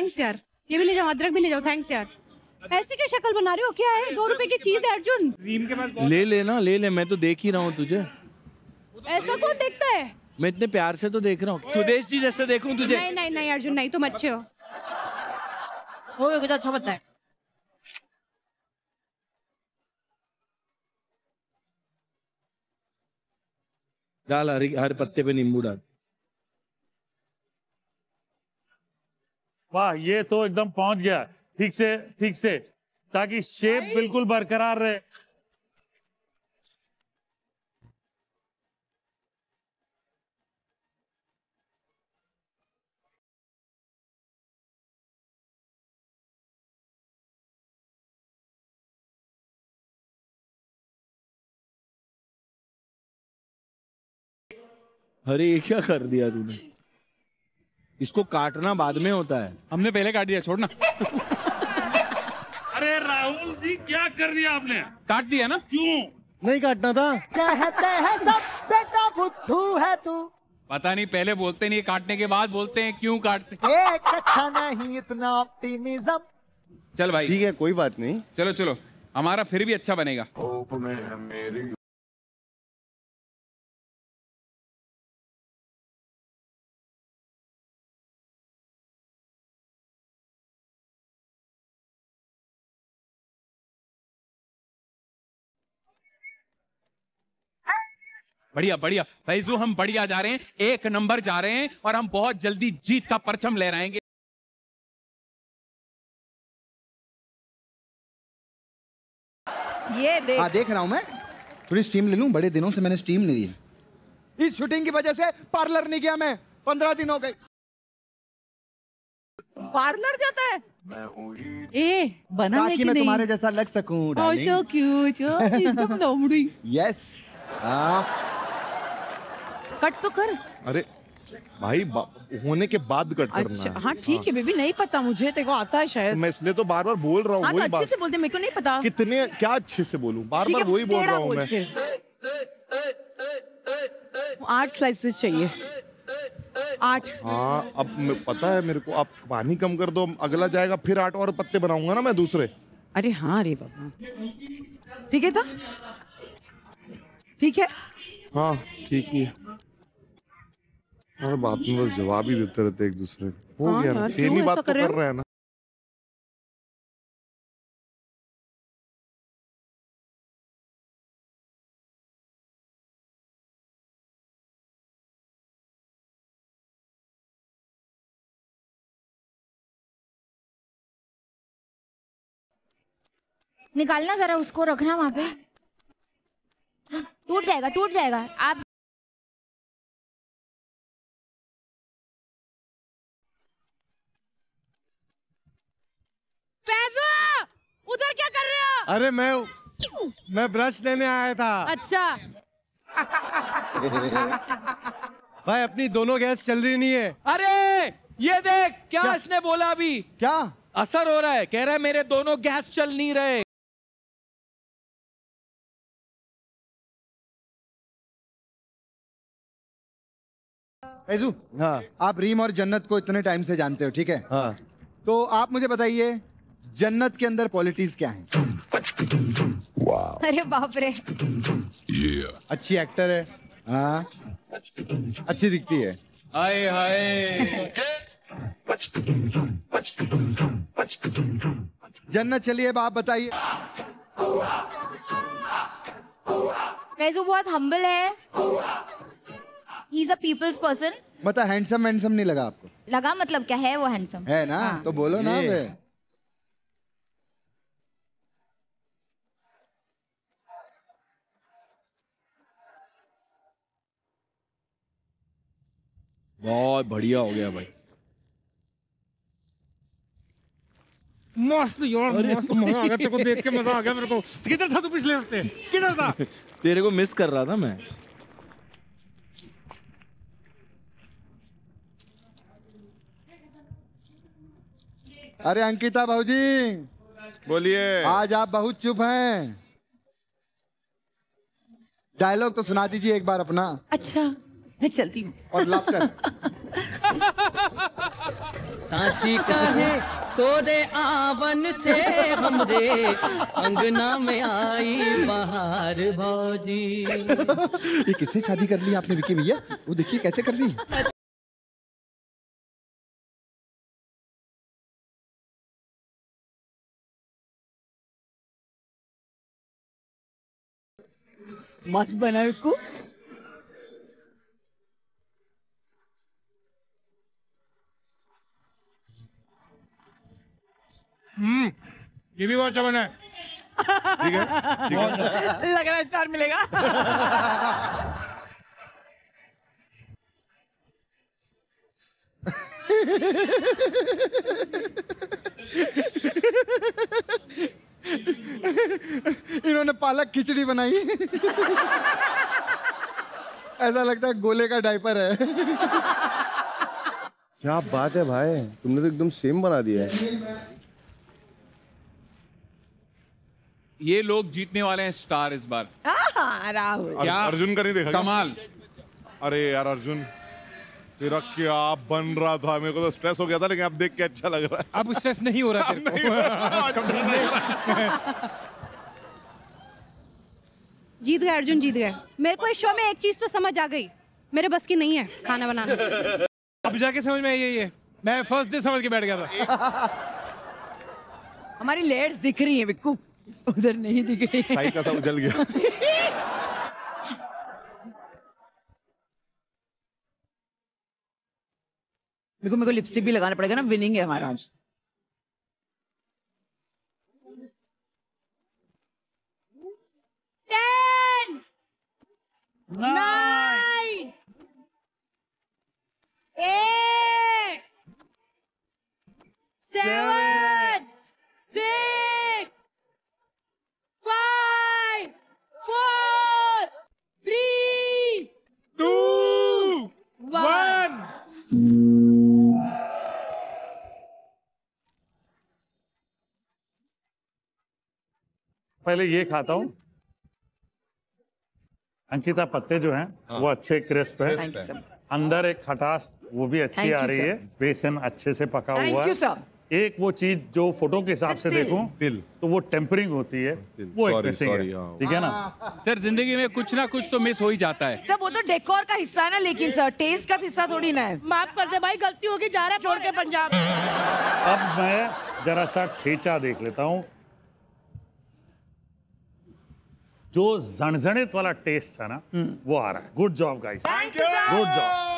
Thanks यार, ये भी ले जाओ, अदरक भी ले जाओ, थैंक्स यार। ऐसी क्या शक्ल बना रही हो, क्या है? 2 रुपए की चीज है अर्जुन। ले लेना, ले ले, मैं तो देख ही रहा हूँ तुझे। ऐसा कौन देखता है? मैं इतने प्यार से तो देख रहा हूँ, सुदेश जी जैसे देखूं तुझे। नहीं नहीं नहीं अर्जुन नहीं, तुम अच्छे हो। कुछ अच्छा बताए। डाल, हर पत्ते पे नींबू डाल। वाह, ये तो एकदम पहुंच गया ठीक से, ताकि शेप बिल्कुल बरकरार रहे। अरे ये क्या कर दिया तूने? इसको काटना बाद में होता है। हमने पहले काट दिया, छोड़ना। अरे राहुल जी, क्या कर दिया आपने? काट दिया ना? क्यों नहीं काटना था? कहते हैं सब बेटा बुद्धू है तू। पता नहीं, पहले बोलते नहीं, काटने के बाद बोलते हैं क्यों काटते। एक अच्छा नहीं इतना ऑप्टिमिज्म। चल भाई, ठीक है, कोई बात नहीं। चलो चलो, हमारा फिर भी अच्छा बनेगा। बढ़िया बढ़िया फैजू, हम बढ़िया जा रहे हैं, 1 नंबर जा रहे हैं, और हम बहुत जल्दी जीत का परचम लहराएंगे। ये देख। हाँ देख रहा हूँ मैं। थोड़ी स्टीम ले लूं, बड़े दिनों से मैंने स्टीम नहीं ली। इस शूटिंग की वजह से पार्लर नहीं गया मैं, 15 दिन हो गए। पार्लर जाता है? ए, बना है कि मैं नहीं? तुम्हारे जैसा लग सकूं डार्लिंग। so cute, एकदम लोमड़ी। यस। कट तो कर। अरे भाई, होने के बाद कट करना अच्छा, है। हाँ ठीक है बेबी, नहीं पता मुझे, तेरे को आता है शायद। मैं इसलिए तो बार बार बोल रहा हूँ। हाँ, वही तो अच्छे बात से बोलते, मेरे को नहीं पता। कितने क्या अच्छे से बोलूं, बार बार वही बोल रहा हूँ मैं। 8 स्लाइसेस चाहिए, 8। हाँ, अब पता है मेरे को। आप पानी कम कर दो, अगला जाएगा, फिर 8 और पत्ते बनाऊंगा ना मैं दूसरे। अरे हाँ रे बाबा, ठीक है था, ठीक है। हाँ ठीक ही है। और बात में बस जवाब ही देते रहते एक दूसरे को। हो हाँ गया ना, यार, सेम ही क्यों बात ऐसा तो कर रहे कर हो? रहे हैं ना। निकालना जरा उसको, रखना वहां पे। टूट जाएगा, टूट जाएगा। आप फैजू, उधर क्या कर रहे हो? अरे मैं ब्रश लेने आया था। अच्छा। भाई अपनी दोनों गैस चल रही नहीं है। अरे ये देख क्या इसने बोला अभी। क्या असर हो रहा है? कह रहा है मेरे दोनों गैस चल नहीं रहे। फैजू, हाँ आप रीम और जन्नत को इतने टाइम से जानते हो, ठीक है? हाँ। तो आप मुझे बताइए, जन्नत के अंदर क्वालिटीज क्या हैं? अरे बाप रे, अच्छी एक्टर है, हाँ, अच्छी दिखती है। हाय हाय। जन्नत, चलिए अब आप बताइए। फैजू बहुत हम्बल है। He is a people's person. मतलब हैंडसम हैंडसम नहीं लगा आपको? लगा, मतलब क्या है वो हैंडसम है ना? हाँ। तो बोलो ना। बे बहुत बढ़िया हो गया भाई। मस्त यार, मस्त, मजा आ गया तेरे को देख के, मजा आ गया मेरे को। किधर था तू पिछले हफ्ते? किधर था? तेरे को मिस कर रहा था मैं। अरे अंकिता भाऊजी, बोलिए। आज आप बहुत चुप हैं। डायलॉग तो सुना दीजिए एक बार अपना। अच्छा, मैं चलती हूँ। और लाफ्टर। सांची कहे तोरे आवन से हमरे अंगना में आई बहार भौजी। ये किससे शादी कर ली आपने विकी भैया? वो देखिए कैसे कर रही। मस्त बना विक्कू। ये भी बहुत अच्छा बना है। ठीक है, ठीक है। लग रहा है स्टार मिलेगा। इन्होंने पालक खिचड़ी बनाई। ऐसा लगता है गोले का डायपर है। क्या बात है भाई, तुमने तो एकदम सेम बना दिया है। ये लोग जीतने वाले हैं स्टार इस बार। राहुल क्या अर्जुन का नहीं देखा कमाल। अरे यार अर्जुन, तेरा क्या बन रहा था, मेरे को तो स्ट्रेस हो गया था, लेकिन अब देख के अच्छा लग रहा है। अब स्ट्रेस नहीं हो रहा तेरे को। जीत गए अर्जुन, जीत गए। मेरे को इस शो में एक चीज तो समझ आ गई, मेरे बस की नहीं है खाना बनाना। अब जाके समझ में आई है। मैं फर्स्ट डे समझ के बैठ गया था। हमारी लेयर्स दिख रही हैं विक्कू, उधर नहीं दिख रही। साइड का सब जल गया। मेरे को लिपस्टिक भी लगाना पड़ेगा ना, विनिंग है हमारा आज। Nine, 8, 7, 6, 5, 4, 3, 2, 1। पहले ये खाता हूँ। अंकिता पत्ते जो हैं वो अच्छे क्रिस्प है, अंदर एक खटास वो भी अच्छी आ रही है, बेसन अच्छे से पका हुआ है। एक वो चीज जो फोटो के हिसाब से देखूं तो वो टेम्परिंग होती है, वो एक मिसिंग है। ठीक है ना सर, जिंदगी में कुछ ना कुछ तो मिस हो ही जाता है। सर वो तो डेकोर का हिस्सा है ना, लेकिन सर टेस्ट का हिस्सा थोड़ी ना है। माफ कर दे भाई, गलती होगी, जा रहा है छोड़ के पंजाब। अब मैं जरा सा ठेचा देख लेता हूँ। जो जणजणित वाला टेस्ट है ना वो आ रहा है। Good job guys, good job.